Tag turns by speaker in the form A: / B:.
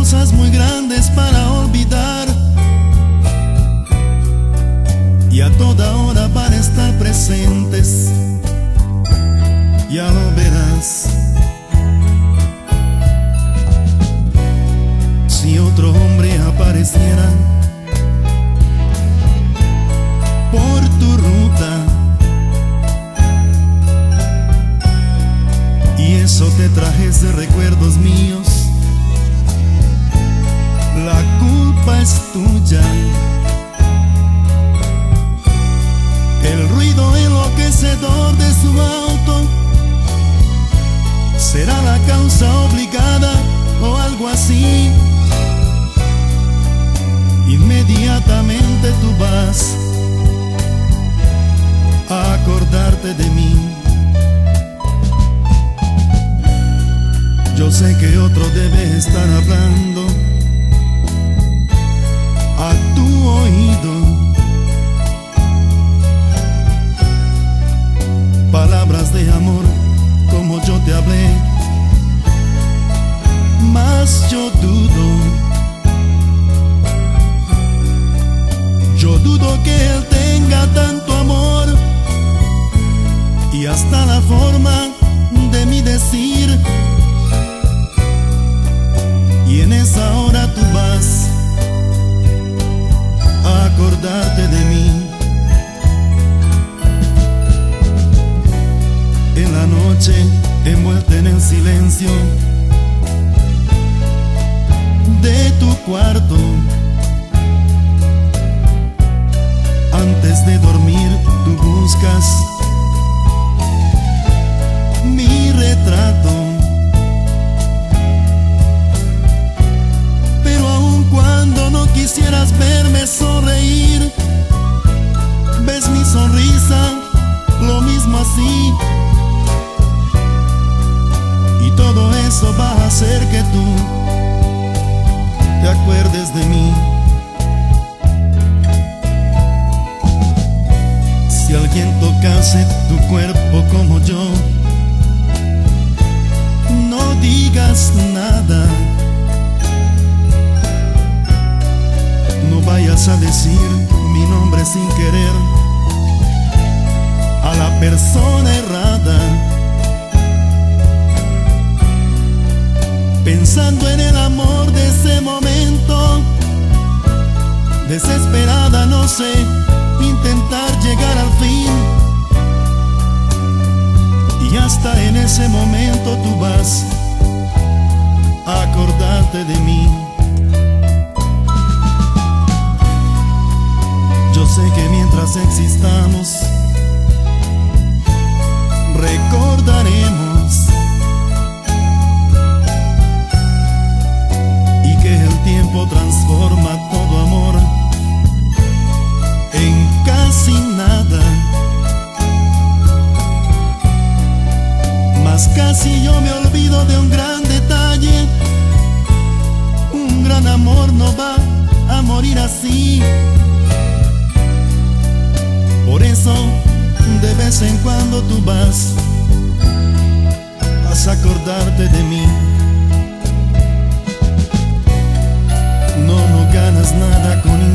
A: cosas muy grandes para olvidar y a toda hora para estar presentes. Ya lo verás. Si otro hombre apareciera por tu ruta y eso te trajese recuerdos míos, la culpa es tuya. El ruido enloquecedor de su auto será la causa obligada o algo así. Inmediatamente tú vas a acordarte de mí. Yo sé que otro debe estar hablando a tu oído palabras de amor como yo te hablé, mas yo dudo que él tenga tanto amor y hasta la forma de mi decir. Y en esa hora tú vas a acordarte de mí. En la noche envuelta en el silencio de tu cuarto, antes de dormir tú buscas mi retrato. Pero aun cuando no quisieras verme sonreír, ves mi sonrisa, lo mismo así. Y todo eso va a hacer que tú te acuerdes de mí. Si alguien tocase tu cuerpo como yo, no digas nada. No vayas a decir mi nombre sin querer a la persona errada. Pensando en el amor de ese momento, desesperada, no sé, intentar llegar al fin. Y hasta en ese momento tú vas a acordarte de mí. Yo sé que mientras existamos recordaremos y que el tiempo transforma todo amor en casi nada. Mas casi yo me olvido de un gran detalle. Un gran amor no va a morir así. Por eso de vez en cuando tú vas a acordarte de mí. No ganas nada con